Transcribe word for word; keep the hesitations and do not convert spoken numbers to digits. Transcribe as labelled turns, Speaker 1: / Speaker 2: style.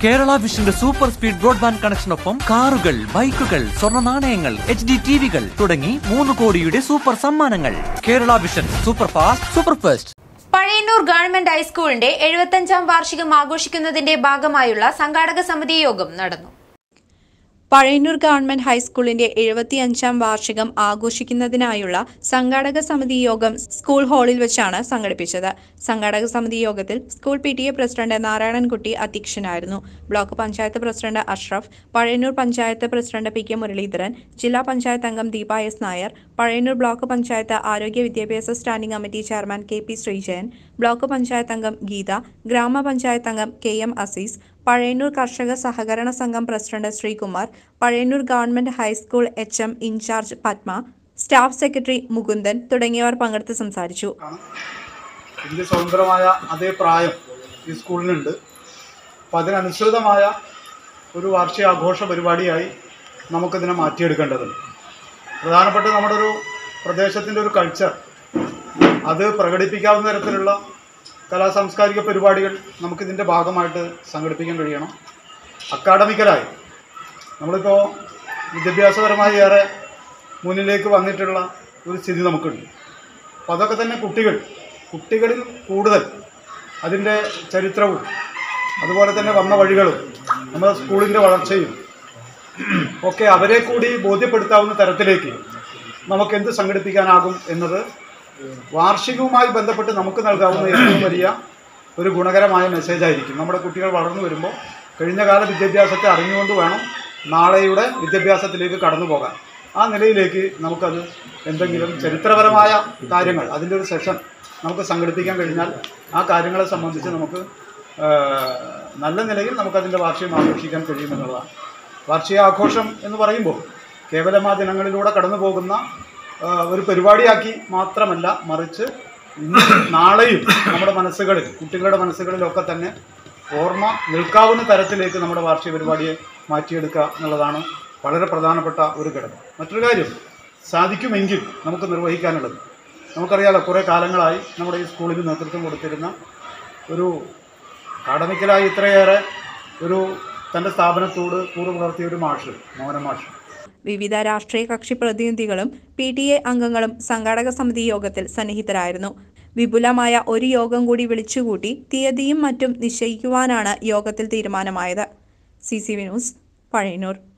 Speaker 1: കേരള വിഷന്റെ super speed broadband കണക്ഷനൊപ്പം കാറുകൾ, ബൈക്കുകൾ, സ്വർണ്ണ നാണയങ്ങൾ, എച്ച് ഡി ടിവികൾ തുടങ്ങി മൂന്ന് കോടിയുടെ സൂപ്പർ സമ്മാനങ്ങൾ. Kerala Vision super fast super first.
Speaker 2: Pazhayannur government ഹൈസ്കൂളിന്റെ എഴുപത്തഞ്ചാം വാർഷികം ആഘോഷിക്കുന്നതിന്റെ ഭാഗമായുള്ള സംഘാടക സമിതി യോഗം നടന്നു.
Speaker 3: പഴയന്നൂർ ഗവൺമെന്റ് ഹൈസ്കൂളിന്റെ എഴുപത്തിയഞ്ചാം വാർഷികം ആഘോഷിക്കുന്നതിനായുള്ള സംഘാടക സമിതി യോഗം സ്കൂൾ ഹാളിൽ വെച്ചാണ് സംഘടിപ്പിച്ചത്. സംഘാടക സമിതി യോഗത്തിൽ school P T A president Narayanankutty അധ്യക്ഷനായിരുന്നു. Block panchayat president Ashraf, Pazhayannur panchayat president P K Muraleedharan, ജില്ലാ പഞ്ചായത്ത് അംഗം ദീപ എസ് നായർ, പഴയന്നൂർ ബ്ലോക്ക് പഞ്ചായത്ത് ആരോഗ്യ വിദ്യാഭ്യാസ standing committee chairman K P Sreejayan, block panchayat അംഗം ഗീത, ഗ്രാമപഞ്ചായത്ത് അംഗം കെ എം അസീസ്, പഴയന്നൂർ കർഷക സഹകരണ സംഘം president Sreekumar, Pazhayannur government high school H M incharge Padma, staff secretary Mukundan തുടങ്ങിയവർ പങ്കെടുത്ത് സംസാരിച്ചു.
Speaker 4: ഇന്ത്യ സ്വതന്ത്രമായ അതേ പ്രായം ഈ സ്കൂളിനുണ്ട്. അപ്പം അതിനനുസൃതമായ ഒരു വാർഷികാഘോഷ പരിപാടിയായി നമുക്കിതിനെ മാറ്റിയെടുക്കേണ്ടതുണ്ട്. പ്രധാനപ്പെട്ട നമ്മുടെ ഒരു പ്രദേശത്തിൻ്റെ ഒരു കൾച്ചർ അത് പ്രകടിപ്പിക്കാവുന്ന തരത്തിലുള്ള കലാ സാംസ്കാരിക പരിപാടികൾ നമുക്കിതിൻ്റെ ഭാഗമായിട്ട് സംഘടിപ്പിക്കാൻ കഴിയണം. അക്കാഡമിക്കലായി നമ്മളിപ്പോൾ വിദ്യാഭ്യാസപരമായി ഏറെ മുന്നിലേക്ക് വന്നിട്ടുള്ള ഒരു സ്ഥിതി നമുക്കുണ്ട്. അപ്പോൾ അതൊക്കെ തന്നെ കുട്ടികൾ കുട്ടികളിൽ കൂടുതൽ അതിൻ്റെ ചരിത്രവും അതുപോലെ തന്നെ വന്ന വഴികളും നമ്മുടെ സ്കൂളിൻ്റെ വളർച്ചയും ഒക്കെ അവരെ കൂടി ബോധ്യപ്പെടുത്താവുന്ന തരത്തിലേക്ക് നമുക്കെന്ത് സംഘടിപ്പിക്കാനാകും എന്നത് വാർഷികവുമായി ബന്ധപ്പെട്ട് നമുക്ക് നൽകാവുന്ന ഏറ്റവും വലിയ ഒരു ഗുണകരമായ മെസ്സേജായിരിക്കും. നമ്മുടെ കുട്ടികൾ വളർന്നു വരുമ്പോൾ കഴിഞ്ഞകാല വിദ്യാഭ്യാസത്തെ അറിഞ്ഞുകൊണ്ട് വേണം നാളെയുടെ വിദ്യാഭ്യാസത്തിലേക്ക് കടന്നു പോകാൻ. ആ നിലയിലേക്ക് നമുക്കത് എന്തെങ്കിലും ചരിത്രപരമായ കാര്യങ്ങൾ അതിൻ്റെ ഒരു സെഷൻ നമുക്ക് സംഘടിപ്പിക്കാൻ കഴിഞ്ഞാൽ ആ കാര്യങ്ങളെ സംബന്ധിച്ച് നമുക്ക് നല്ല നിലയിൽ നമുക്കതിൻ്റെ വാർഷികം ആഘോഷിക്കാൻ കഴിയുമെന്നുള്ളതാണ്. വാർഷികാഘോഷം എന്ന് പറയുമ്പോൾ കേവലം ആ ദിനങ്ങളിലൂടെ കടന്നു പോകുന്ന ഒരു പരിപാടിയാക്കി മാത്രമല്ല, മറിച്ച് നാളെയും നമ്മുടെ മനസ്സുകളിൽ കുട്ടികളുടെ മനസ്സുകളിലൊക്കെ തന്നെ ഓർമ്മ നിൽക്കാവുന്ന തരത്തിലേക്ക് നമ്മുടെ വാർഷിക പരിപാടിയെ മാറ്റിയെടുക്കുക എന്നുള്ളതാണ് വളരെ പ്രധാനപ്പെട്ട ഒരു ഘടകം. മറ്റൊരു കാര്യം സാധിക്കുമെങ്കിൽ നമുക്ക് നിർവഹിക്കാനുള്ളത്, നമുക്കറിയാലോ കുറേ കാലങ്ങളായി നമ്മുടെ ഈ സ്കൂളിന് നേതൃത്വം കൊടുത്തിരുന്ന ഒരു അക്കാഡമിക്കലായി ഇത്രയേറെ ഒരു തൻ്റെ സ്ഥാപനത്തോട് കൂറ് പുലർത്തിയ ഒരു മാഷ്, മോഹന മാഷ്.
Speaker 3: വിവിധ രാഷ്ട്രീയ കക്ഷി പ്രതിനിധികളും പി ടി എ അംഗങ്ങളും സംഘാടക സമിതി യോഗത്തിൽ സന്നിഹിതരായിരുന്നു. വിപുലമായ ഒരു യോഗം കൂടി വിളിച്ചുകൂട്ടി തീയതിയും മറ്റും നിശ്ചയിക്കുവാനാണ് യോഗത്തിൽ തീരുമാനമായത്. C C V news, Pazhayannur.